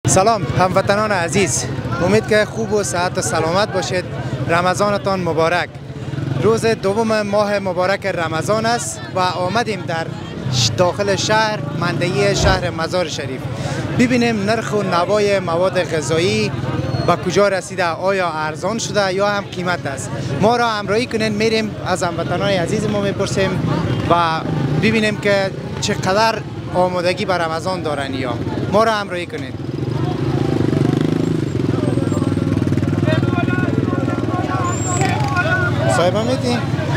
سلام هموطنان عزیز، امید که خوب و صحت و سلامت باشید. رمضانتان مبارک. روز دوم ماه مبارک رمضان است و آمدیم در داخل شهر مندهی شهر مزار شریف ببینیم نرخ و نوای مواد غذایی به کجا رسیده، آیا ارزان شده یا هم قیمت است. ما را همراهی کنین، میریم از هموطنان عزیز ما میپرسیم و ببینیم که چقدر آمادگی به رمضان دارن. یا ما را همراهی کنید. صاحب میدین؟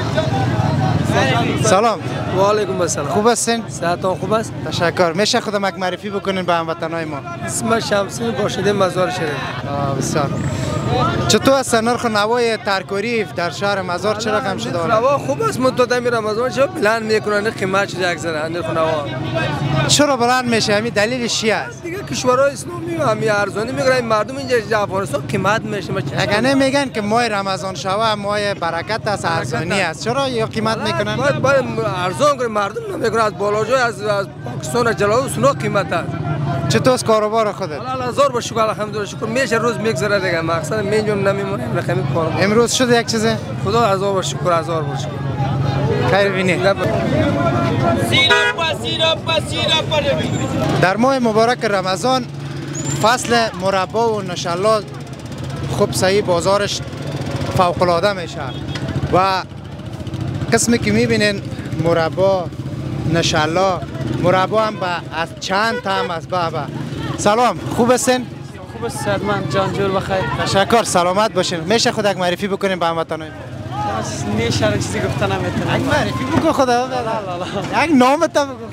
سلام. و علیکم السلام. خوب هستین؟ صحتان خوب است؟ تشکر. میشه خودم یک معرفی بکنین به هموطنان ما؟ اسم شمسی باشنده مزار شریف. بسیار. چطور است نرخ و نوای ترکاری در شهر مزار چه رقم شده؟ نوا خوب است. مدت می رمضان چه بلند میکنن، قیمت چه اکثر نرخ نوا. چرا بلند میشه؟ همین دلیلش چی است؟ دیگه کشورهای اسلامی همین ارزانی میگیرن، مردم اینجا افغانستان قیمت میشه. اگه میگن که ماه رمضان شوه ماه برکت است، ارزانی است، چرا یا قیمت میکنن؟ باید ارزان کنه، مردم نمیکنن. از بالاجای از پاکستان جلو سنا قیمت است. چطور است کاروبار خودت؟ الله هزار با شکر الحمدلله شکر میشه روز میگذره دیگه. مقصد میجون نمیمونه رقمی کار. امروز شده یک چیزه؟ خدا هزار با شکر، هزار با شکر. خیر بینی. در ماه مبارک رمضان فصل مربا و نشالا خوب صحیح بازارش فوق العاده میشه و قسمی که میبینین مربا نشالا، مربا هم از چند طعم است. بابا سلام، خوب هستین؟ خوب است من جان جور بخیر. تشکر، سلامت باشین. میشه خود یک معرفی بکنیم به هموطنان؟ میشه چیزی گفتن نمیتونم. یک معرفی بکن خدا. یک نام تا بگو.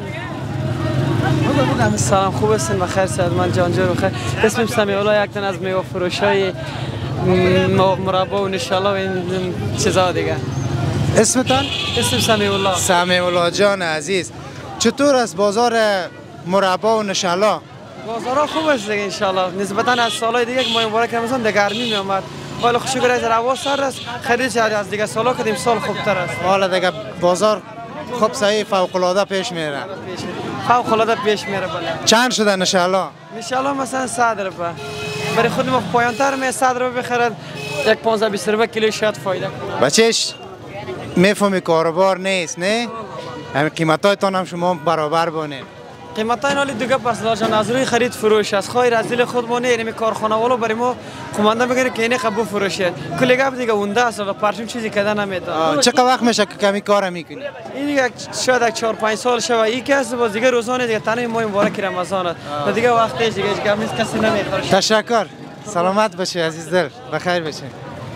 سلام، خوب هستین؟ بخیر صحت من جان جور بخیر. اسمم سمیع الله، یک تن از میوه فروشای مربا و نشالا و این چیزا دیگه. اسمتان؟ اسمم سمیع الله. سمیع الله جان عزیز، چطور است بازار مربا و نشالا؟ بازارها خوب است دیگه ان شاء الله. نسبتا از سالهای دیگه که ماه مبارک رمضان در گرمی می اومد. حالا شکر از هوا سر است، خرید از دیگه سالا کردیم، سال خوبتر است. حالا دیگه بازار خوب صحیح فوق العاده پیش میره. فوق العاده پیش میره. بله. چند شده نشالا؟ نشالا مثلا 100 روپیه. برای خود ما پایان‌تر می 100 روپیه بخرد، یک 15-20 روپیه کیلو شاید فایده کنه. بچهش میفهمی کاروبار نیست نه؟ همین قیمتایتان هم شما برابر بانید. قیمتای نالی دیگه پس داشتن از روی خرید فروش است. خواهی از دل خود ما نه، اینمی کارخانه والا برای ما کمانده میگه که اینه قبول فروشه. کلی گپ دیگه اونده است و پرچم چیزی کده نمیده. چقدر وقت میشه که کمی کار میکنی؟ این دیگه شاید 4-5 سال شوه. این کس باز دیگه روزانه دیگه تنها ماه مبارک رمضان است. دیگه وقتی دیگه گپ نیست، کسی نمیخوره. تشکر، سلامت باشی عزیز دل، بخیر باشی.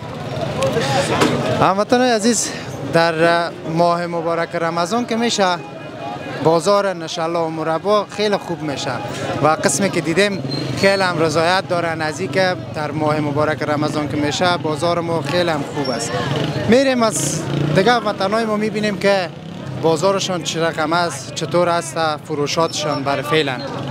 هموطنان عزیز، در ماه مبارک رمضان که میشه بازار نشالا و مربا خیلی خوب میشه و قسمی که دیدیم خیلی هم رضایت داره. نزدیک در ماه مبارک رمضان که میشه بازار ما خیلی هم خوب است. میریم از دیگه وطنای ما میبینیم که بازارشان چه رقم است، چطور است فروشاتشان برای فعلا.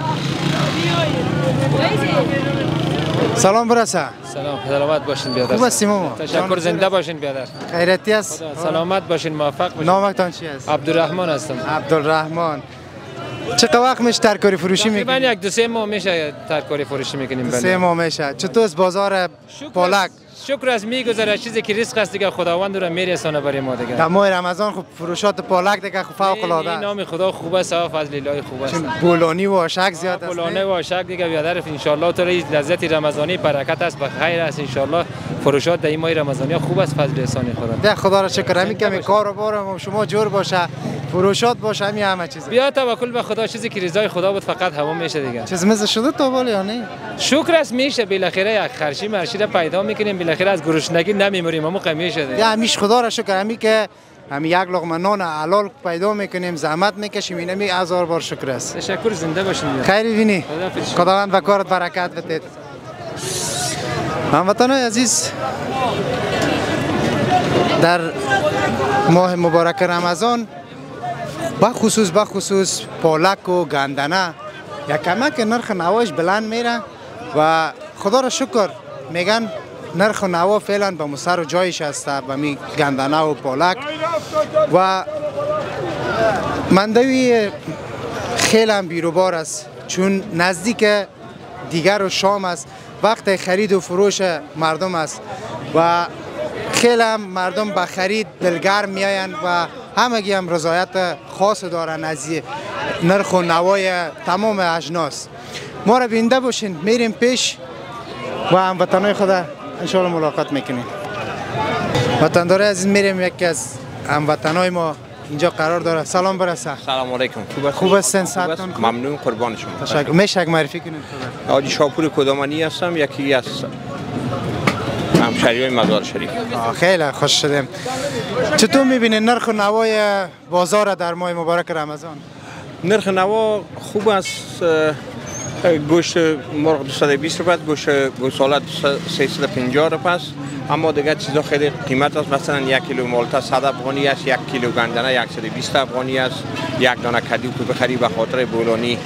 سلام برسه. سلام، سلامت باشین بیادر. خوب هستیم ما. تشکر، زنده باشین بیادر. خیرتی است. سلامت باشین، موفق باشین. نامتان چی است؟ عبدالرحمن هستم. عبدالرحمن. چقدر وقت میشه ترکاری فروشی میکنی؟ من 1-2-3 ماه میشه ترکاری فروشی میکنیم. 3 ماه میشه. چطور است بازار پالک؟ شکر از میگذره، چیزی که رزق است دیگه خداوند رو میرسونه برای ما دیگه. در ماه رمضان خب فروشات پالک دیگه فوق العاده است. نام خدا خوب است و فضل الله خوب است. چون بولانی و آشک زیاد است. بولانی و آشک دیگه بیادر ان شاء الله تو لذت رمضانی برکت است، بخیر است ان شاء الله. فروشات در این ماه رمضانی خوب است فضل احسان خدا. ده خدا را شکر. همین کمی کاروبار شما جور باشه، فروشات باشه، همین همه چیز. بیا توکل به خدا، چیزی که رضای خدا بود فقط همون میشه دیگه. چیز مزه شده تا بالا یا نه؟ شکر است میشه، بالاخره یک خرشی مرشی را پیدا میکنیم، بالاخره از گرسنگی نمیموریم، همون میشه دیگه. همیشه خدا را شکر. همین که همین یک لقمه نان حلال پیدا میکنیم، زحمت میکشیم، اینمی هزار بار شکر است. تشکر، زنده باشین. خیری بینی. خداوند و کارت برکت بده. هموطنان عزیز، در ماه مبارک رمضان بخصوص پالک و گندنه یک کمک نرخ نواش بلند میره و خدا را شکر میگن نرخ نوا فعلا به مسر و جایش هسته به می گندنه و پالک و مندوی خیلی هم بیروبار است چون نزدیک دیگر و شام است، وقت خرید و فروش مردم است و خیلی هم مردم به خرید دلگرم میآیند و همگی هم رضایت خاص دارن از نرخ و نوای تمام اجناس. ما را بینده باشین، میریم پیش و هموطنای خود انشاءالله ملاقات میکنیم. وطندار عزیز، میریم یکی از هموطنای ما اینجا قرار داره. سلام برسه. سلام علیکم. خوب هستین؟ صحتتون خوب؟ ممنون، قربان شما. تشکر. میشه معرفی کنید؟ حاجی شاپور کدامانی هستم، یکی از همشهریای مزار شریف. خیلی خوش شدیم. چطور میبینید نرخ و نوای بازار در ماه مبارک رمضان؟ نرخ نوا خوب است. گوشت مرغ 220 روپیه، گوشت گوساله 350 روپیه است. اما دیگه چیزا خیلی قیمت است. مثلا 1 کیلو مالتا 100 افغانی است، 1 کیلو گندنه 120 افغانی است، 1 دانه کدو که بخری به خاطر بولانی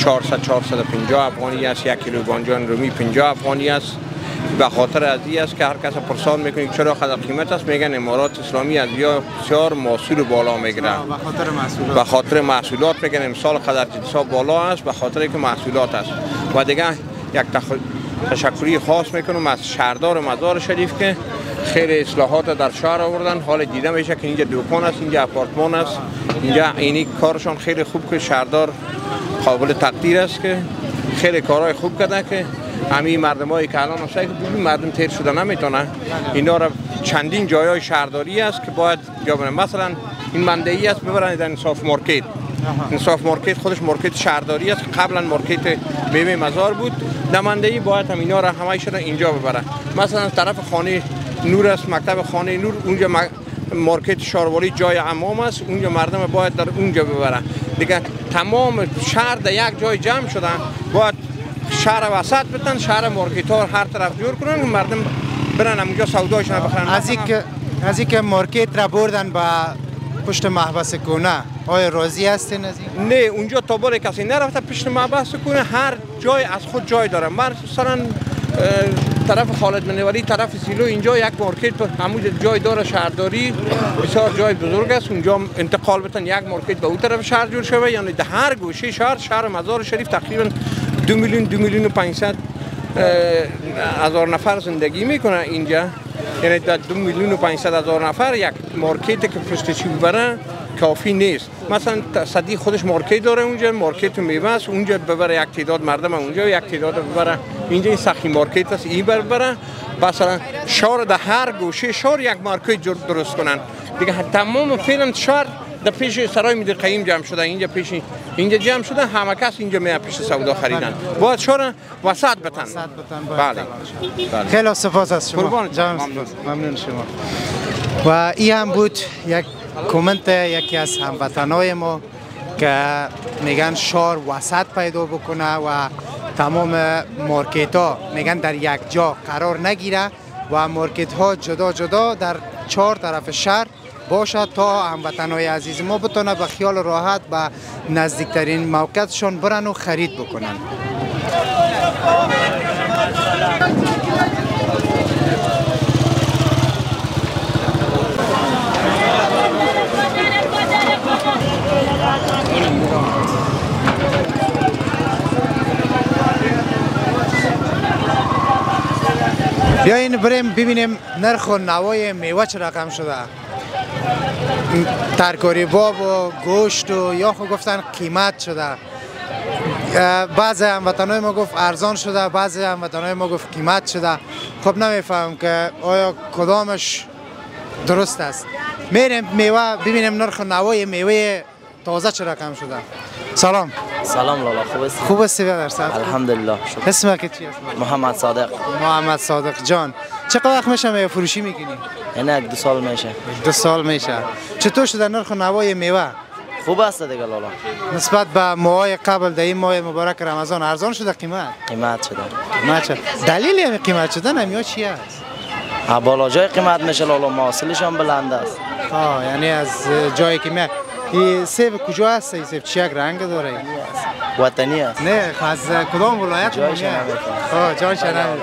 450 افغانی است، 1 کیلو بانجان رومی 50 افغانی است. به خاطر از این است که هر کس پرسان میکنه چرا قدر قیمت است، میگن امارات اسلامی از یا بسیار محصول بالا میگیره. به خاطر محصولات میگن امسال قدر جنسا بالا است، به خاطر که محصولات است. و دیگه یک تشکری خاص میکنم از شهردار مزار شریف که خیلی اصلاحات در شهر آوردن. حال دیده میشه که اینجا دکان است، اینجا آپارتمان است، اینجا اینی کارشان خیلی خوب که شهردار قابل تقدیر است که خیلی کارهای خوب کرده که همین مردمایی که الان هستن که مردم تیر شده نمیتونه. اینا را چندین جایای شهرداری است که باید جا برن. مثلا این منطقه‌ای است ببرن در انصاف مارکت. انصاف مارکت خودش مارکت شهرداری است که قبلا مارکت میوه مزار بود. در منطقه‌ای باید هم اینا را همایش را اینجا ببرن. مثلا طرف خانه نور است، مکتب خانه نور، اونجا مارکت شاروالی جای عمام است، اونجا مردم باید در اونجا ببرن. دیگه تمام شهر در یک جای جمع شدن، باید شهر وسط بتن، شهر مارکت ها هر طرف جور کنن که مردم برن اونجا سودایشون بخرن. از اینکه مارکت را بردن با پشت محبس کنه، آیا راضی هستین از این؟ نه، اونجا تا بالا کسی نرفته پشت محبس کنه. هر جای از خود جای داره. مثلا طرف خالد منوری، طرف سیلو، اینجا یک مارکت همونجا جای داره شهرداری، بسیار جای بزرگ است. اونجا انتقال بتن یک مارکت به اون طرف شهر جور شوه. یعنی در هر گوشه شهر مزار شریف تقریبا 2 میلیون و 500 هزار نفر زندگی میکنه اینجا. یعنی در 2 میلیون و 500 هزار نفر یک مارکت که پشتشی ببره کافی نیست. مثلا صدیق خودش مارکت داره اونجا، مارکت میوه است، اونجا ببره یک تعداد مردم اونجا، یک تعداد ببره اینجا. این سخی مارکت است، این ببره. مثلا شهر در هر گوشه شهر یک مارکت درست کنن دیگه. تمام فعلا شهر در پیش سرای مدیر قیم جمع شده، اینجا پیش اینجا جمع شده، همه کس اینجا میاد پیش سودا خریدن. باید شهر وسط بتن. بله. خیلی سپاس از شما. ممنون شما. و این هم بود یک کامنت یکی از هموطنای ما که میگن شهر وسط پیدا بکنه و تمام مارکت ها میگن در یک جا قرار نگیره و مارکت ها جدا جدا در 4 طرف شهر باشد تا هموطنای عزیز ما بتونه به خیال راحت به نزدیکترین موقعشون برن و خرید بکنن. بیاین بریم ببینیم نرخ و نوای میوه چه رقم شده. ترکاری باب و گوشت و یا خود گفتن قیمت شده. بعضی هموطنای ما گفت ارزان شده، بعضی هموطنای ما گفت قیمت شده. خب نمیفهم که آیا کدامش درست است. میریم میوه ببینیم نرخ و نوای میوه تازه چه رقم شده. سلام. سلام لالا، خوب است؟ خوب هستی برادر؟ صاحب الحمدلله. اسمت چی است؟ محمد صادق. محمد صادق جان، چقدر وقت میشه میوه فروشی میکنی؟ یعنی 2 سال میشه. 2 سال میشه. چطور شده نرخ و نوای میوه؟ خوب است دیگه لالا. نسبت به ماهای قبل در این ماه مبارک رمضان ارزان شده قیمت؟ قیمت شده. قیمت شده. دلیل همین قیمت شدن همیا چی است؟ بالا جای قیمت میشه لالا، محصولشان بلند است. یعنی از جایی که می این سیب کجا است؟ این سیب چه یک رنگ داره؟ وطنی است. نه، از کدام ولایت جایش نمیاد. جایش نمیاد.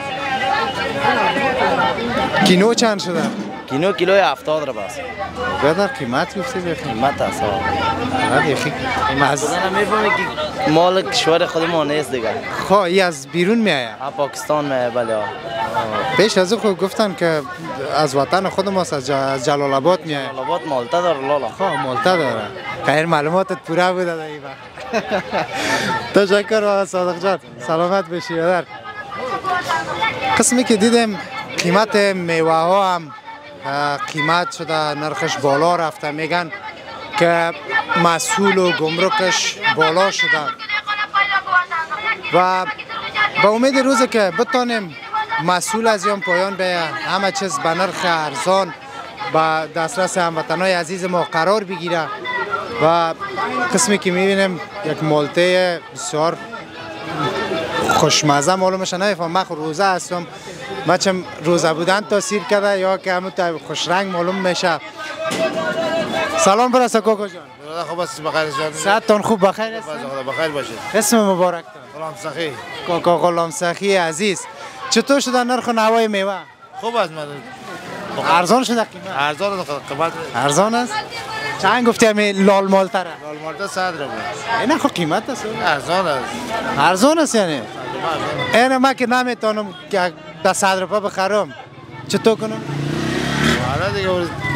کینو چند شده؟ کینو کیلوی 70 روپیه است. بدر قیمت گفتی بخیر. قیمت است. بعد یخی مثلا میفهمی که مال کشور خود ما نیست دیگه. خب ای از بیرون میآید؟ پاکستان میآید بله. پیش از او گفتن که از وطن خود ماست، از جلال آباد میآید. جلال آباد مالته داره لالا. خب مالته داره. خیر معلوماتت پوره بوده در این وقت. تشکر آقا صادق جان، سلامت باشی برادر. قسمی که دیدیم قیمت میوه ها هم قیمت شده، نرخش بالا رفته، میگن که مسئول و گمرکش بالا شده و با امید روزی که بتانیم مسئول از یام پایان به همه چیز به نرخ ارزان به دسترس هموطنای عزیز ما قرار بگیره و قسمی که میبینیم یک مالته بسیار خوشمزه معلومش نمیفهم. من روزه هستم، بچم روزه بودن تاثیر کرده یا که همون خوش رنگ معلوم میشه. سلام برسه کوکو جان. خوب است بخیر جان. صحتتون خوب بخیر است؟ بخیر باشید. اسم مبارک غلام سخی. کوکو غلام سخی عزیز، چطور شده نرخ نوای میوه؟ خوب است من. ارزان شده قیمت؟ قیمت ارزان است؟ چند گفتی همین لال مالتره؟ لال مالته 100 روپیه. اینا خب قیمت است؟ ارزان است. ارزان است یعنی؟ اینا من که نمیتونم که به 100 روپیه بخرم چطور کنم؟ حالا دیگه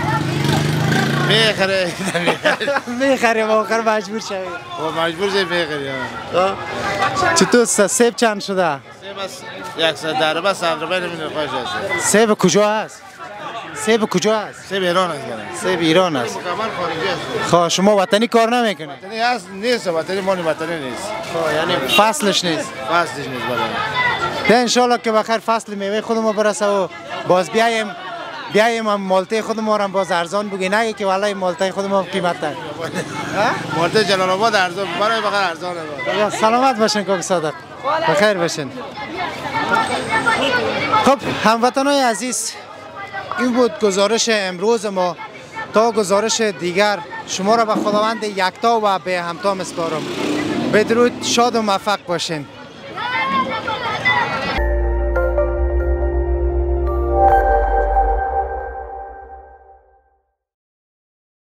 میخره میخریم آخر مجبور شویم. خب مجبور شویم میخریم. چطور سیب چند شده؟ سیب است 110 روپیه 100 روپیه نمیدونم خواهش است. سیب کجا هست؟ سیب کجا هست؟ سیب ایران است. سیب ایران است. مکمل خارجی است. خب شما وطنی کار نمیکنه؟ وطنی هست نیست، وطنی مال وطنی نیست. خب یعنی فصلش نیست. فصلش نیست بله. ده انشالله که بخیر فصل میوه خودمون برسه و باز بیایم هم مالته خودمون هم باز ارزان بگی، نگه که والله مالته خودمون قیمت داره. مالته جلال آباد ارزان برای بخیر ارزانه. سلامت باشین کوک صادق، بخیر باشین. خب هموطنای عزیز، این بود گزارش امروز ما. تا گزارش دیگر شما را به خداوند یکتا و به همتا میسپارم. بدرود، شاد و موفق باشین.